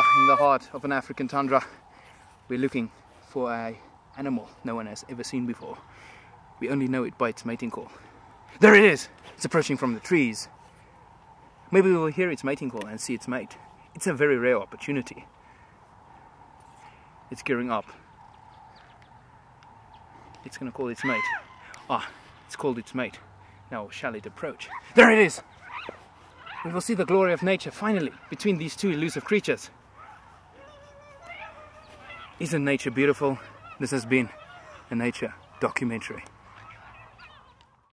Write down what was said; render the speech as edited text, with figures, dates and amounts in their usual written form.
in the heart of an African tundra. We're looking for an animal no one has ever seen before. We only know it by its mating call. There it is! It's approaching from the trees. Maybe we will hear its mating call and see its mate. It's a very rare opportunity. It's gearing up. It's going to call its mate. Ah, it's called its mate. Now shall it approach? There it is! We will see the glory of nature finally between these two elusive creatures. Isn't nature beautiful? This has been a nature documentary.